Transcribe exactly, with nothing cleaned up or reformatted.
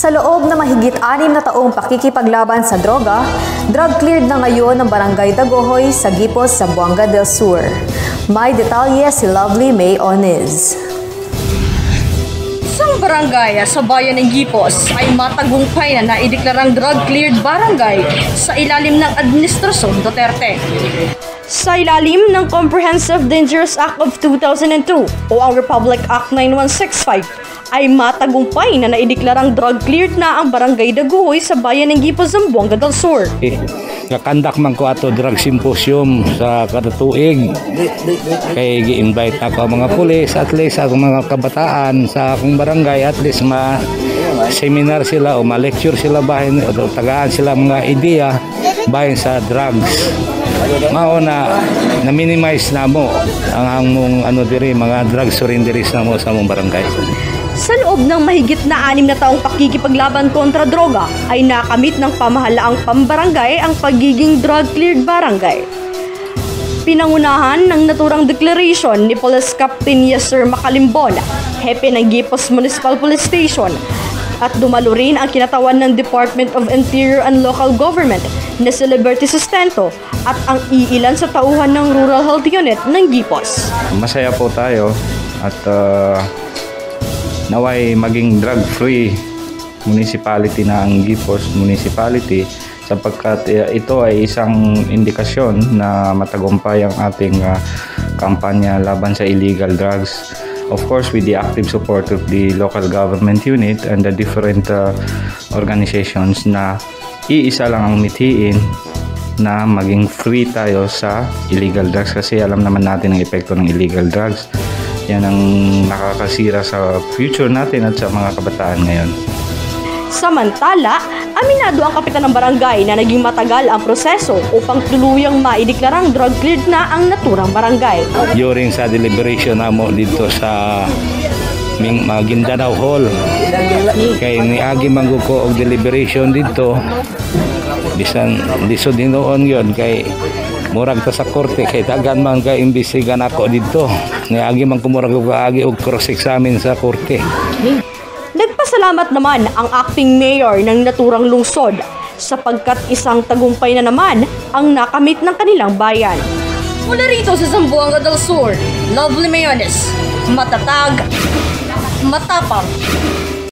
Sa loob na mahigit anim na taong pakikipaglaban sa droga, drug-cleared na ngayon ang Barangay Dagohoy sa Gipos, Zamboanga del Sur. May detalye si Lovely May Oniz. Isang barangay sa bayan ng Gipos ay matagumpay na naideklarang drug-cleared barangay sa ilalim ng Administrasyon Duterte. Sa ilalim ng Comprehensive Dangerous Act of two thousand two o ang Republic Act nine one six five, ay matagumpay na naideklarang drug-cleared na ang Barangay Dagohoy sa bayan ng Gipos, Zamboanga del Sur. Eh, kakandak man ko ato drug symposium sa kada tuig. Kay gi-invite ako mga pulis, at least ako mga kabataan sa akong barangay, at least ma seminar sila o ma-lecture sila bahin o tagaan sila mga ideya bahin sa drugs. Mao na na-minimize na mo ang among ano diri mga drug surrenderies na mo sa among barangay. Sa loob ng mahigit na anim na taong pakikipaglaban kontra droga ay nakamit ng pamahalaang pambarangay ang pagiging drug-cleared barangay. Pinangunahan ng naturang declaration ni Police Captain Yesir Macalimbon, hepe ng Gipos Municipal Police Station, at dumalo rin ang kinatawan ng Department of Interior and Local Government na si Liberty Sustento at ang iilan sa tauhan ng Rural Health Unit ng Gipos. Masaya po tayo at uh, naway maging drug-free municipality na ang Gipos Municipality, sapagkat uh, ito ay isang indikasyon na matagumpay ang ating uh, kampanya laban sa illegal drugs. Of course, with the active support of the local government unit and the different uh, organizations na iisa lang ang mithiin na maging free tayo sa illegal drugs, kasi alam naman natin ang epekto ng illegal drugs. Yan ang nakakasira sa future natin at sa mga kabataan ngayon. Samantala, aminado ang kapitan ng barangay na naging matagal ang proseso upang tuluyang maideklarang drug-cleared na ang naturang barangay. During sa deliberation namo dito sa Ming Maguindanao Hall, kay niagi mangguko og deliberation dito, bisan lisod hinoon yon kay murag ta sa korte, kay tagan man kay imbestigan ako dito. Niagi man kumurag og agi og cross-examine sa korte. Nagpasalamat naman ang acting mayor ng naturang lungsod sapagkat isang tagumpay na naman ang nakamit ng kanilang bayan. Mula rito sa Zamboanga del Sur, Lovely May Oniz, matatag, matapang,